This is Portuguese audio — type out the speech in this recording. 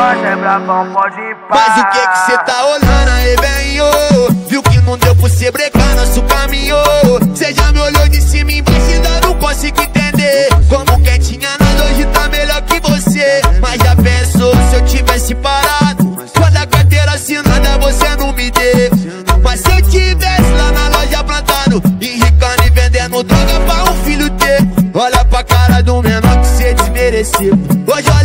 Hoje é brabão, pode ir pá. Mas o que cê tá olhando aí, velho? Viu que não deu pra cê brecar nosso caminho. Cê já me olhou de cima e embaixo e ainda não consigo entender como quem tinha nada hoje tá melhor que você. Mas já pensou se eu tivesse parado? Quando a carteira assinada você não me deu. Mas se eu tivesse lá na loja plantado, enricando e vendendo droga pra um filho ter. Olha pra cara do menor que cê desmereceu. Hoje